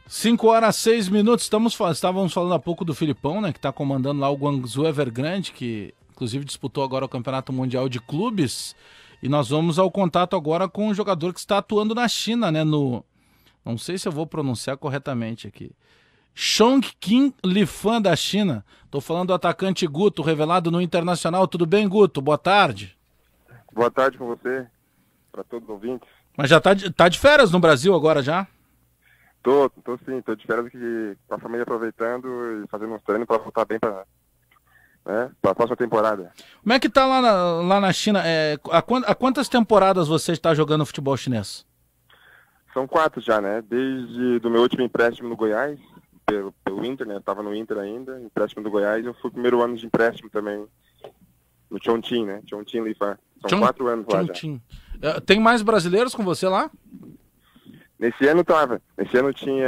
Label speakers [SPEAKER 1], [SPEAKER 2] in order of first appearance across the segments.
[SPEAKER 1] 5h06. Estávamos falando há pouco do Filipão, né, que está comandando lá o Guangzhou Evergrande, que inclusive disputou agora o Campeonato Mundial de Clubes. E nós vamos ao contato agora com um jogador que está atuando na China, né, não sei se eu vou pronunciar corretamente aqui. Chongqing Lifan da China. Estou falando do atacante Guto, revelado no Internacional. Tudo bem, Guto? Boa tarde.
[SPEAKER 2] Boa tarde com você, para todos os ouvintes.
[SPEAKER 1] Mas já tá de férias no Brasil agora já?
[SPEAKER 2] Tô sim, tô de férias aqui com a família aproveitando e fazendo uns treinos para voltar bem para a próxima temporada.
[SPEAKER 1] Como é que tá lá na China? Há quantas temporadas você está jogando futebol chinês?
[SPEAKER 2] São 4 já, né? Desde do meu último empréstimo no Goiás, pelo Inter, né? Eu tava no Inter ainda, empréstimo do Goiás. Eu fui o primeiro ano de empréstimo também no Chongqing, né? Chongqing Lifan. São 4 anos lá já.
[SPEAKER 1] Tem mais brasileiros com você lá?
[SPEAKER 2] Nesse ano tava. Nesse ano tinha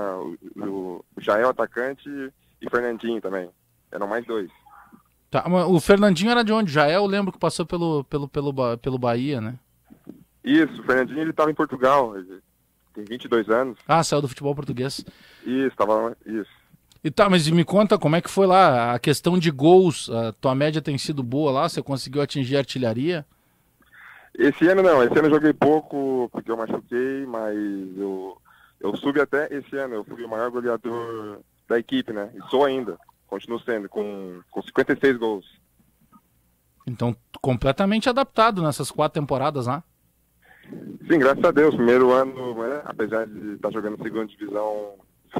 [SPEAKER 2] o Jael, atacante, e Fernandinho também. Eram mais 2.
[SPEAKER 1] Tá, o Fernandinho era de onde? Eu lembro que passou pelo Bahia, né?
[SPEAKER 2] Isso, o Fernandinho ele tava em Portugal, ele tem 22 anos.
[SPEAKER 1] Ah, saiu do futebol português.
[SPEAKER 2] Isso, tava isso.
[SPEAKER 1] E tá, mas me conta como é que foi lá a questão de gols. A tua média tem sido boa lá? Você conseguiu atingir a artilharia?
[SPEAKER 2] Esse ano não, esse ano eu joguei pouco porque eu machuquei, mas eu subi até esse ano, eu fui o maior goleador da equipe, né? E sou ainda, continuo sendo, com 56 gols.
[SPEAKER 1] Então, completamente adaptado nessas 4 temporadas lá.
[SPEAKER 2] Sim, graças a Deus, primeiro ano, né? Apesar de estar jogando segunda divisão,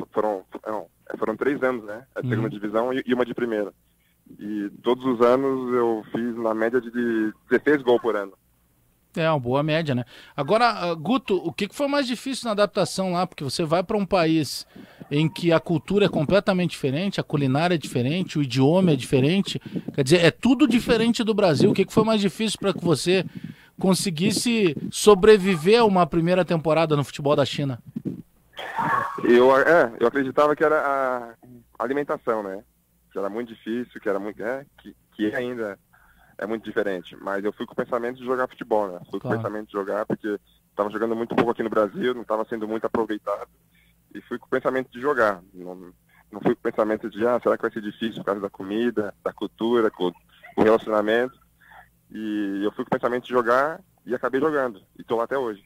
[SPEAKER 2] foram 3 anos, né? A segunda divisão e uma de primeira. E todos os anos eu fiz na média de 16 gols por ano.
[SPEAKER 1] É uma boa média, né? Agora, Guto, o que foi mais difícil na adaptação lá? Porque você vai para um país em que a cultura é completamente diferente, a culinária é diferente, o idioma é diferente. Quer dizer, é tudo diferente do Brasil. O que foi mais difícil para que você conseguisse sobreviver a uma primeira temporada no futebol da China?
[SPEAKER 2] Eu acreditava que era a alimentação, né? Que era muito difícil, que era muito, que ainda é muito diferente. Mas eu fui com o pensamento de jogar futebol, né? Fui com o pensamento de jogar porque estava jogando muito pouco aqui no Brasil, não estava sendo muito aproveitado. E fui com o pensamento de jogar. Não fui com o pensamento de, será que vai ser difícil por causa da comida, da cultura, com o relacionamento. E eu fui com o pensamento de jogar e acabei jogando. E estou lá até hoje.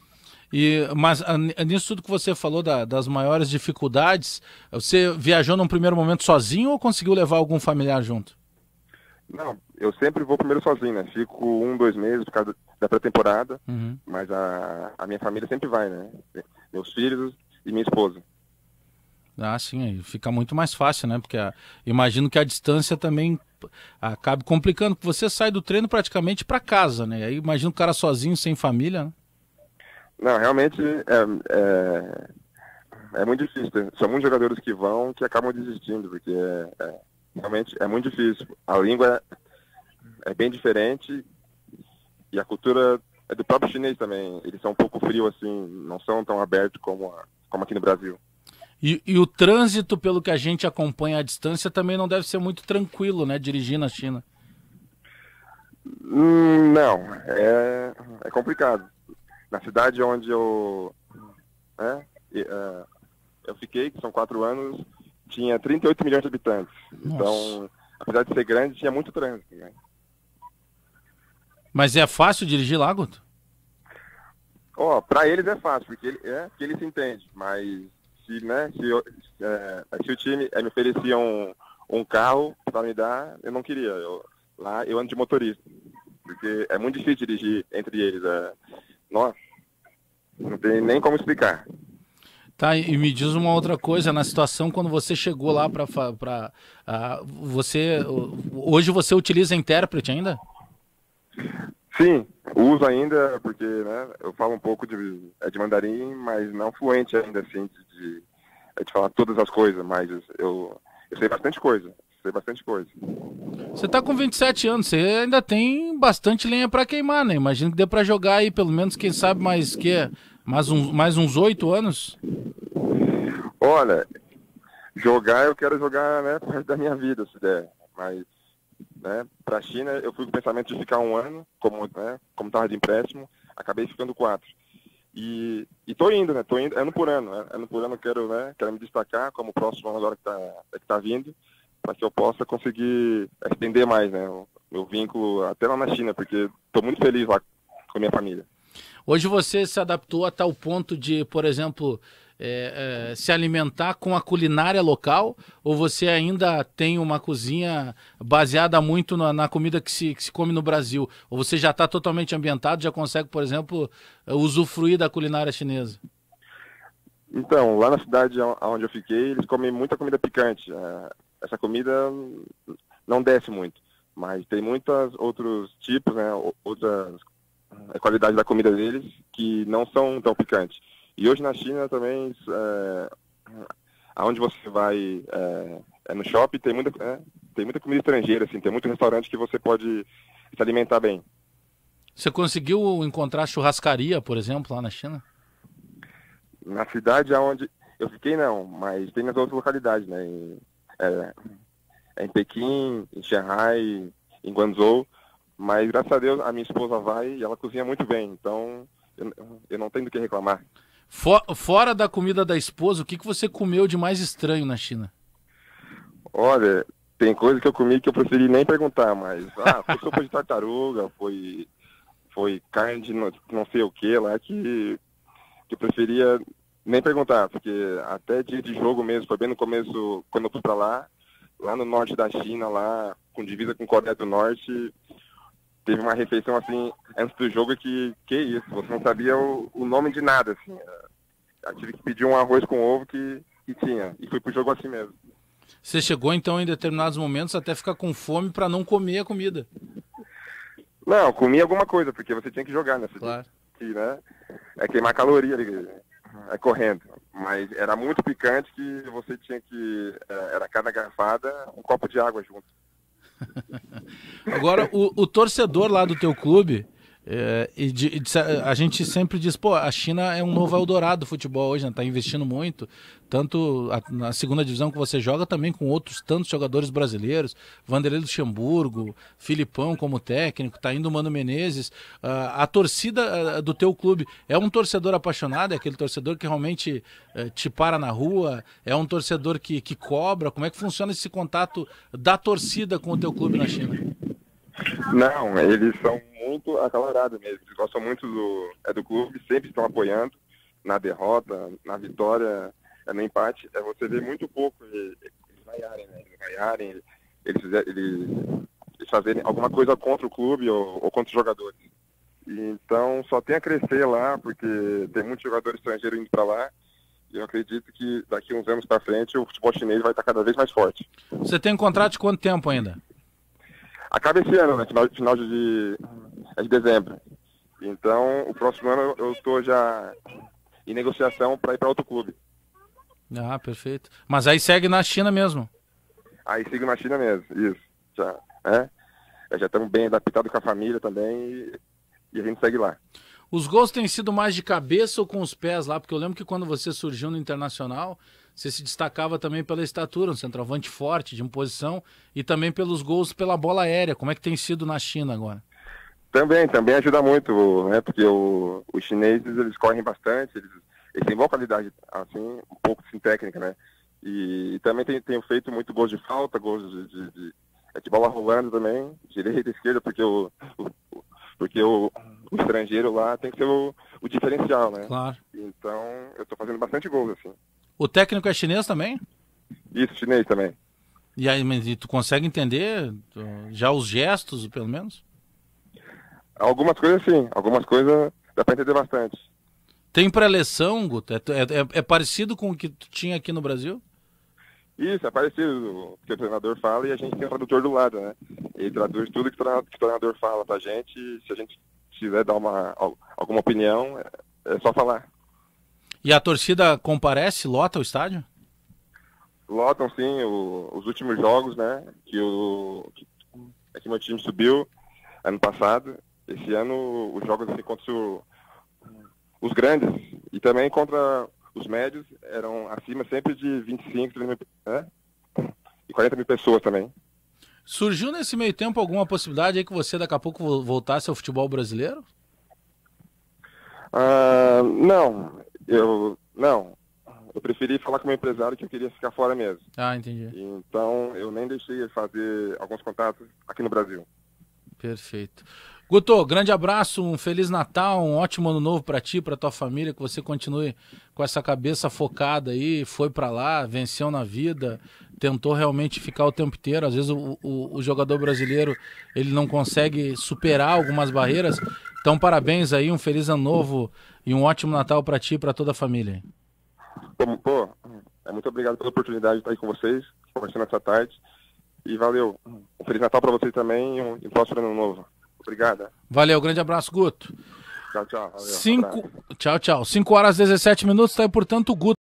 [SPEAKER 1] Mas nisso tudo que você falou das maiores dificuldades, você viajou num primeiro momento sozinho ou conseguiu levar algum familiar junto?
[SPEAKER 2] Não, eu sempre vou primeiro sozinho, né? Fico 1-2 meses por causa da pré-temporada, mas a minha família sempre vai, né? Meus filhos e minha esposa.
[SPEAKER 1] Ah, sim, aí fica muito mais fácil, né? Porque imagino que a distância também acabe complicando, porque você sai do treino praticamente para casa, né? Aí imagino o cara sozinho, sem família, né?
[SPEAKER 2] Não, realmente é muito difícil. São muitos jogadores que vão que acabam desistindo, porque realmente é muito difícil. A língua é bem diferente e a cultura é do próprio chinês também. Eles são um pouco frios, assim, não são tão abertos como aqui no Brasil.
[SPEAKER 1] E o trânsito, pelo que a gente acompanha à distância, também não deve ser muito tranquilo, né? Dirigir na China.
[SPEAKER 2] Não, é complicado. Na cidade onde eu fiquei, que são 4 anos, tinha 38 milhões de habitantes.
[SPEAKER 1] Nossa.
[SPEAKER 2] Então, apesar de ser grande, tinha muito trânsito, né?
[SPEAKER 1] Mas é fácil dirigir lá, Guto?
[SPEAKER 2] Para eles é fácil, porque eles se entendem. Mas se o time me oferecia um carro para me dar, eu não queria. Lá eu ando de motorista, porque é muito difícil dirigir entre eles. Nossa, não tem nem como explicar.
[SPEAKER 1] Tá, e me diz uma outra coisa, na situação quando você chegou lá hoje você utiliza intérprete ainda?
[SPEAKER 2] Sim, uso ainda, porque, né, eu falo um pouco de mandarim, mas não fluente ainda, assim, de falar todas as coisas, mas eu sei bastante coisa.
[SPEAKER 1] Você tá com 27 anos, você ainda tem bastante lenha para queimar, né? Imagino que dê para jogar aí, pelo menos, quem sabe, mais uns 8 anos.
[SPEAKER 2] Olha, eu quero jogar, né, por resto da minha vida, se der, mas, né, pra China eu fui com o pensamento de ficar 1 ano, como tava de empréstimo, acabei ficando 4. E tô indo, né? Tô indo ano por ano. Ano por ano eu quero me destacar como o próximo ano agora que tá vindo, para que eu possa conseguir estender mais, né? O meu vínculo até lá na China, porque tô muito feliz lá com a minha família.
[SPEAKER 1] Hoje você se adaptou a tal ponto de, por exemplo, se alimentar com a culinária local, ou você ainda tem uma cozinha baseada muito na comida que se come no Brasil? Ou você já está totalmente ambientado, já consegue, por exemplo, usufruir da culinária chinesa?
[SPEAKER 2] Então, lá na cidade onde eu fiquei, eles comem muita comida picante. Essa comida não desce muito, mas tem muitos outros tipos, né? Outras qualidades da comida deles que não são tão picantes. E hoje na China também, aonde você vai no shopping, tem muita comida estrangeira, assim, tem muito restaurante que você pode se alimentar bem.
[SPEAKER 1] Você conseguiu encontrar churrascaria, por exemplo, lá na China?
[SPEAKER 2] Na cidade onde eu fiquei, não, mas tem nas outras localidades, né? Em Pequim, em Xangai, em Guangzhou. Mas, graças a Deus, a minha esposa vai e ela cozinha muito bem. Então, eu não tenho do que reclamar.
[SPEAKER 1] Fora da comida da esposa, o que você comeu de mais estranho na China?
[SPEAKER 2] Olha, tem coisa que eu comi que eu preferi nem perguntar, mas foi sopa de tartaruga, foi carne de não sei o que lá que eu preferia nem perguntar, porque até dia de jogo mesmo, foi bem no começo, quando eu fui pra lá no norte da China, lá com divisa com Coreia do Norte, teve uma refeição assim, antes do jogo que isso, você não sabia o nome de nada, assim. Eu tive que pedir um arroz com ovo que tinha, e fui pro jogo assim mesmo.
[SPEAKER 1] Você chegou então em determinados momentos até ficar com fome para não comer a comida?
[SPEAKER 2] Não, comi alguma coisa, porque você tinha que jogar, né?
[SPEAKER 1] Claro.
[SPEAKER 2] Né? Queimar caloria ali, correndo. Mas era muito picante que você tinha que, era cada garfada, um copo de água junto.
[SPEAKER 1] Agora, o torcedor lá do teu clube, a gente sempre diz, pô, a China é um novo Eldorado do futebol hoje, né? Tá investindo muito, tanto na segunda divisão que você joga, também com outros tantos jogadores brasileiros, Vanderlei Luxemburgo, Filipão como técnico, tá indo o Mano Menezes. A torcida do teu clube é um torcedor apaixonado, é aquele torcedor que realmente te para na rua, é um torcedor que cobra? Como é que funciona esse contato da torcida com o teu clube na China?
[SPEAKER 2] Não, eles são muito acalorados mesmo, eles gostam muito do clube, sempre estão apoiando na derrota, na vitória, no empate. Você vê muito pouco eles vaiarem, eles fazerem alguma coisa contra o clube ou contra os jogadores. Então só tem a crescer lá, porque tem muitos jogadores estrangeiros indo para lá, e eu acredito que daqui uns anos para frente o futebol chinês vai estar cada vez mais forte.
[SPEAKER 1] Você tem um contrato de quanto tempo ainda?
[SPEAKER 2] Acaba esse ano, né? Final de dezembro. Então, o próximo ano eu estou já em negociação para ir para outro clube.
[SPEAKER 1] Ah, perfeito. Mas aí segue na China mesmo?
[SPEAKER 2] Aí sigo na China mesmo, isso. Já estamos bem adaptados com a família também e a gente segue lá.
[SPEAKER 1] Os gols têm sido mais de cabeça ou com os pés lá? Porque eu lembro que quando você surgiu no Internacional, você se destacava também pela estatura, um centroavante forte, de imposição, e também pelos gols pela bola aérea. Como é que tem sido na China agora?
[SPEAKER 2] Também ajuda muito, né? Porque os chineses, eles correm bastante, eles têm boa qualidade, assim, um pouco sem técnica, né? E também tenho feito muito gols de falta, gols de bola rolando também, direita e esquerda, porque o estrangeiro lá tem que ser o diferencial, né?
[SPEAKER 1] Claro.
[SPEAKER 2] Então, eu tô fazendo bastante gols, assim.
[SPEAKER 1] O técnico é chinês também?
[SPEAKER 2] Isso, chinês também.
[SPEAKER 1] E aí, mas tu consegue entender já os gestos, pelo menos?
[SPEAKER 2] Algumas coisas sim, algumas coisas dá pra entender bastante.
[SPEAKER 1] Tem pré-eleição, Guto? É parecido com o que tu tinha aqui no Brasil?
[SPEAKER 2] Isso, é parecido, porque o treinador fala e a gente tem o tradutor do lado, né? Ele traduz tudo que o treinador fala pra gente, e se a gente quiser dar alguma opinião, é só falar.
[SPEAKER 1] E a torcida comparece, lota o estádio?
[SPEAKER 2] Lotam sim, os últimos jogos, né? Que meu time subiu ano passado. Esse ano os jogos assim, contra os grandes e também contra os médios eram acima sempre de 25, 30 mil, né? E 40 mil pessoas também.
[SPEAKER 1] Surgiu nesse meio tempo alguma possibilidade aí que você daqui a pouco voltasse ao futebol brasileiro?
[SPEAKER 2] Não. Eu preferi falar com o meu empresário que eu queria ficar fora mesmo.
[SPEAKER 1] Ah, entendi.
[SPEAKER 2] Então, eu nem deixei ele fazer alguns contatos aqui no Brasil.
[SPEAKER 1] Perfeito. Guto, grande abraço, um Feliz Natal, um ótimo ano novo para ti, para tua família, que você continue com essa cabeça focada aí, foi para lá, venceu na vida, tentou realmente ficar o tempo inteiro. Às vezes o jogador brasileiro, ele não consegue superar algumas barreiras. Então, parabéns aí, um Feliz Ano Novo e um ótimo Natal para ti e para toda a família.
[SPEAKER 2] Pô, muito obrigado pela oportunidade de estar aí com vocês, conversando essa tarde. E valeu. Um Feliz Natal para vocês também e um próximo ano novo. Obrigado.
[SPEAKER 1] Valeu, grande abraço, Guto.
[SPEAKER 2] Tchau. Valeu,
[SPEAKER 1] Tchau. 5 horas e 17 minutos, tá aí, portanto, o Guto.